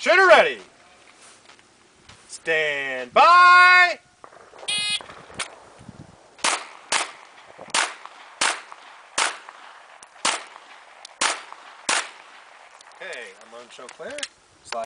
Shooter ready. Stand by. Okay, I'm on show clear.